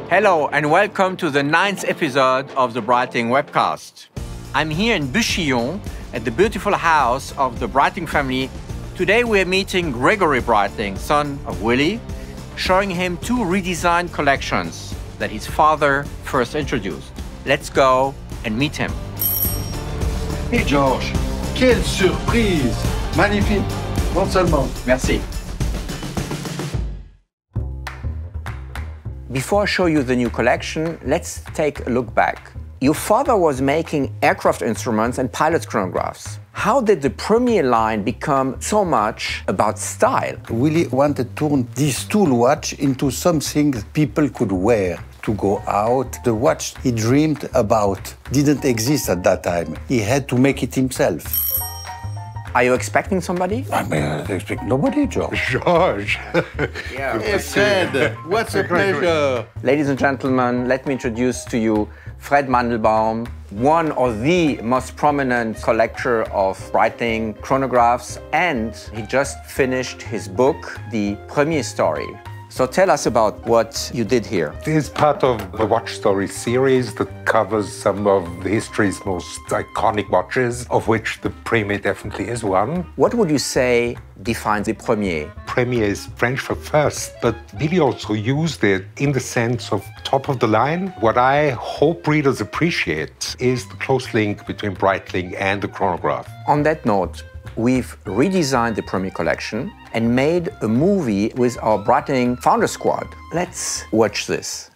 Hello and welcome to the 9th episode of the Breitling Webcast. I'm here in Buchillon at the beautiful house of the Breitling family. Today we're meeting Gregory Breitling, son of Willie, showing him two redesigned collections that his father first introduced. Let's go and meet him. Hey George, quelle surprise! Magnifique! Non seulement. Merci. Before I show you the new collection, let's take a look back. Your father was making aircraft instruments and pilot's chronographs. How did the Premier line become so much about style? Willie wanted to turn this tool watch into something people could wear to go out. The watch he dreamed about didn't exist at that time. He had to make it himself. Are you expecting somebody? I expect nobody, George. George! Yeah. Hey, Fred, what's a pleasure. Ladies and gentlemen, let me introduce to you Fred Mandelbaum, one of the most prominent collector of Breitling chronographs, and he just finished his book, The Premier Story. So tell us about what you did here. This is part of the Watch Story series that covers some of the history's most iconic watches, of which the Premier definitely is one. What would you say defines the Premier? Premier is French for first, but Billy also used it in the sense of top of the line. What I hope readers appreciate is the close link between Breitling and the chronograph. On that note, we've redesigned the Premier collection and made a movie with our Breitling founder squad. Let's watch this.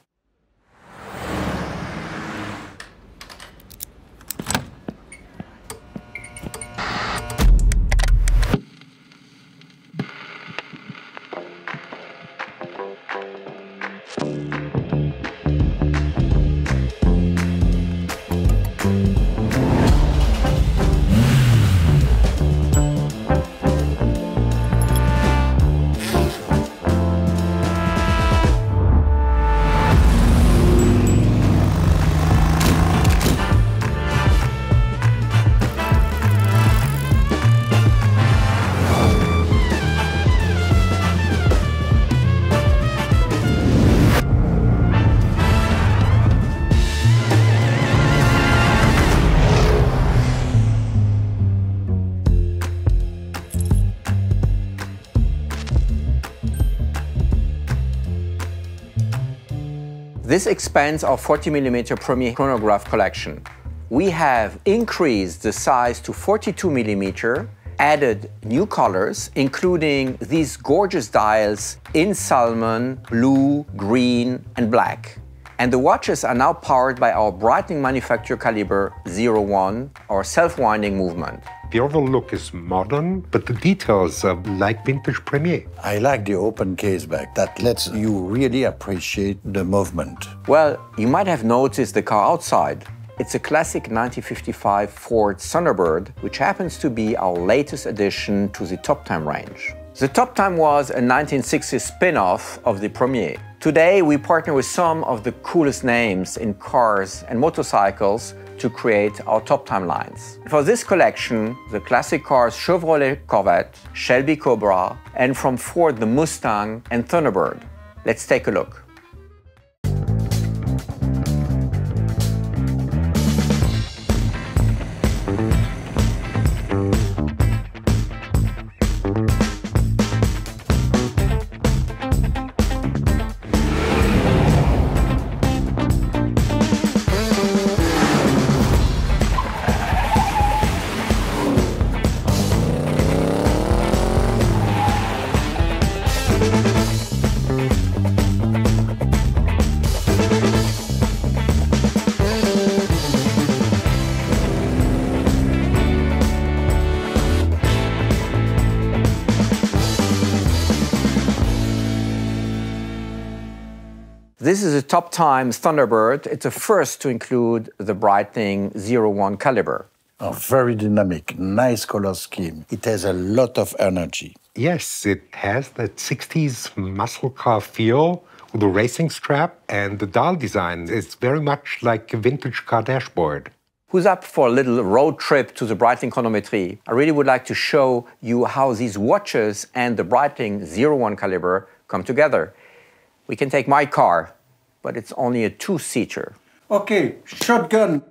This expands our 40mm Premier chronograph collection. We have increased the size to 42mm, added new colors, including these gorgeous dials in salmon, blue, green, and black. And the watches are now powered by our Breitling manufacture caliber 01, our self-winding movement. The overall look is modern, but the details are like vintage Premier. I like the open case back. That lets you really appreciate the movement. Well, you might have noticed the car outside. It's a classic 1955 Ford Thunderbird, which happens to be our latest addition to the Top Time range. The Top Time was a 1960s spin-off of the Premier. Today, we partner with some of the coolest names in cars and motorcycles to create our Top Time lines. For this collection, the classic cars Chevrolet Corvette, Shelby Cobra, and from Ford the Mustang and Thunderbird. Let's take a look. This is a Top Time Thunderbird. It's a first to include the Breitling 01 caliber. Oh, very dynamic, nice color scheme. It has a lot of energy. Yes, it has that 60s muscle car feel with the racing strap, and the dial design is very much like a vintage car dashboard. Who's up for a little road trip to the Breitling chronometry? I really would like to show you how these watches and the Breitling 01 caliber come together. We can take my car. but it's only a two-seater. Okay, shotgun.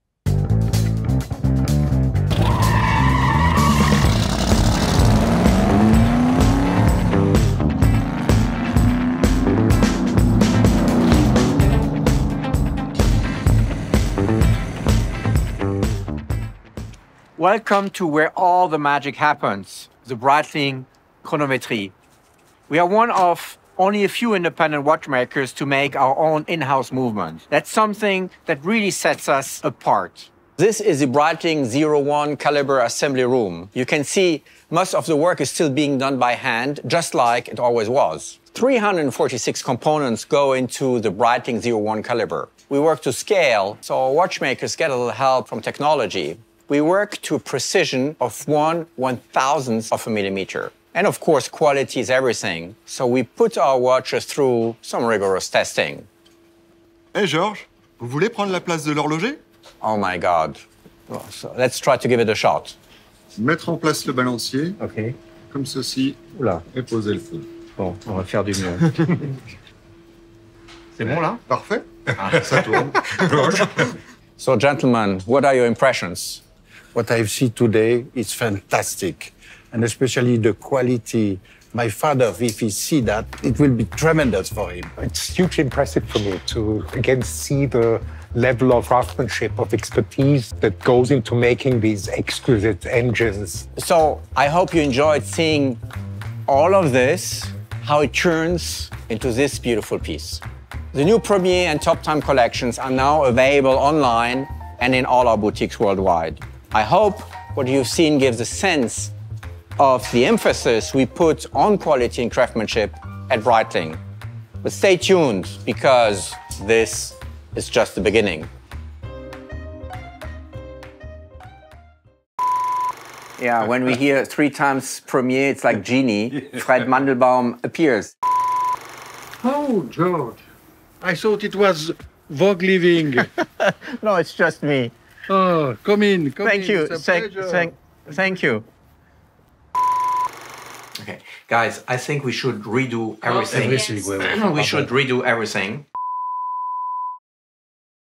Welcome to where all the magic happens, the Breitling chronometry. We are one of only a few independent watchmakers to make our own in-house movement. That's something that really sets us apart. This is the Breitling 01 caliber assembly room. You can see most of the work is still being done by hand, just like it always was. 346 components go into the Breitling 01 caliber. We work to scale, so our watchmakers get a little help from technology. We work to a precision of 1/1000th of a millimeter. And of course, quality is everything. So we put our watches through some rigorous testing. Hey Georges, vous voulez prendre la place de l'horloger? Oh my God. Well, so let's try to give it a shot. Mettre en place le balancier, OK. comme ceci, Oula. et poser le feu. Bon, on va faire du mieux. C'est bon là? Parfait. Ça tourne. So gentlemen, what are your impressions? What I've seen today is fantastic, and especially the quality. My father, if he see that, it will be tremendous for him. It's hugely impressive for me to again see the level of craftsmanship, of expertise that goes into making these exquisite engines. So I hope you enjoyed seeing all of this, how it turns into this beautiful piece. The new Premier and Top Time collections are now available online and in all our boutiques worldwide. I hope what you've seen gives a sense of the emphasis we put on quality and craftsmanship at Breitling. But stay tuned, because this is just the beginning. Yeah, when we hear 3 times Premier, it's like Genie. Fred Mandelbaum appears. Oh, George, I thought it was Vogue Living. No, it's just me. Oh, come in, come Thank in. you. It's a pleasure. Thank you. Okay, guys, I think we should redo everything. Everything. We should redo everything.